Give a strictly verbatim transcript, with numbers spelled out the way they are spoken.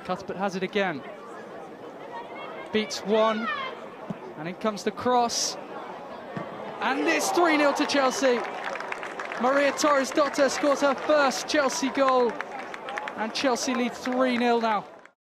Cuthbert has it again. Beats one. And in comes the cross. And it's three nil to Chelsea. Maria Thorisdottir scores her first Chelsea goal. And Chelsea lead three nil now.